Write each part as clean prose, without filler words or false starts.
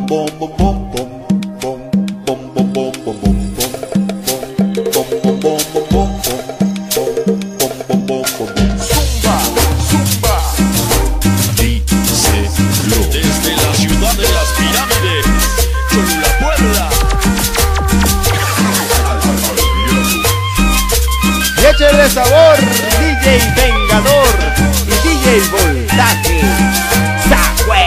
Desde la ciudad de las pirámides, con la Puebla. Y échale sabor, DJ Vengador y DJ Voltaje, Sahue.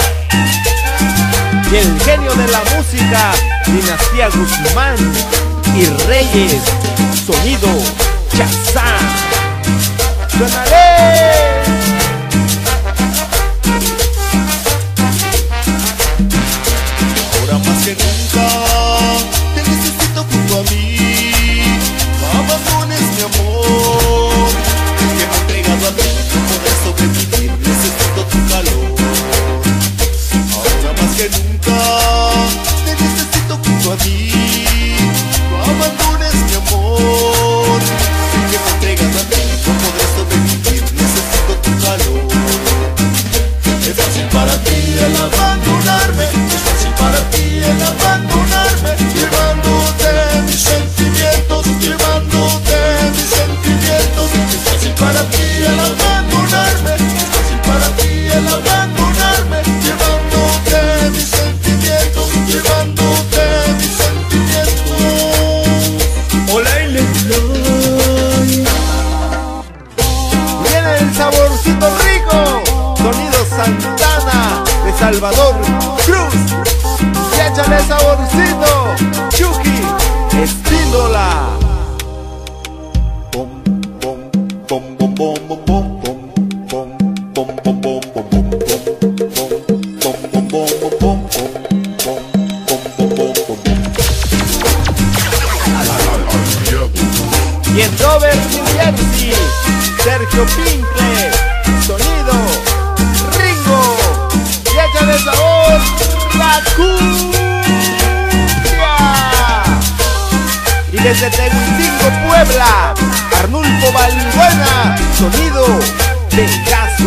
Y el genio de la música, Dinastía Guzmán y Reyes, sonido Chazán. ¡Suénale! Ahora más que nunca te necesito junto a mí. No abandones mi amor, es que me he entregado a ti, no poder sobrevivir, necesito tu calor. Ahora más que nunca te necesito junto a mí. No abandones mi amor, es que me he entregado a ti, no poder sobrevivir, necesito tu calor. Es fácil para ti el abandonarme, es fácil para ti el abandonarme, llevándote mis sentimientos, llevándote mis sentimientos. Es fácil para ti el abandonarme, es fácil para ti el abandonarme, llevándote mis sentimientos, llevándote mis sentimientos. Hola y Viene el saborcito rico, sonido Santana de Salvador Cruz. Y échale saborcito, Chucky, estílola. Y en Dover, New Jersey, Sergio Pincle, sonido Ringo. Y échale sabor, la cumbia. Y desde Tehuicingo, Puebla, Arnulfo Balbuena, sonido Pegaso.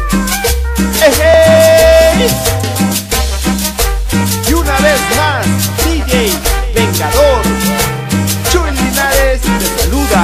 ¡Ejé! Y una vez más, DJ Vengador, Chuy Linares te saluda.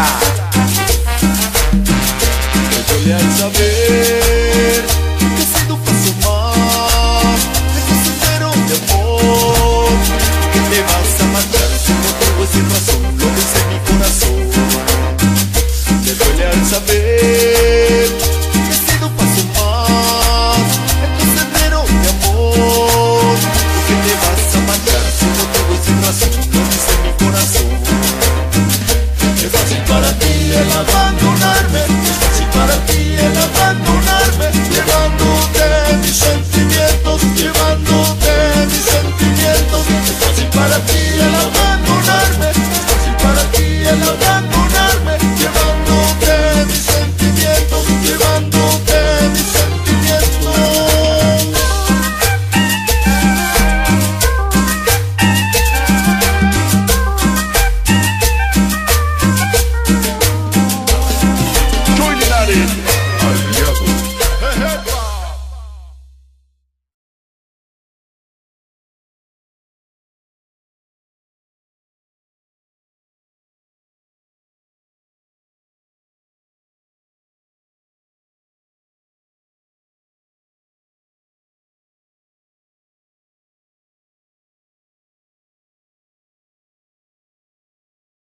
Me duele al saber que he sido un paso más de tu sendero de amor, que te vas a marchar sin motivo y sin razón, lo dice mi corazón. Me duele al saber que he sido un paso más de tu sendero de amor, que te vas a marchar sin motivo y sin razón, lo dice mi corazón. Es fácil para ti el abandono.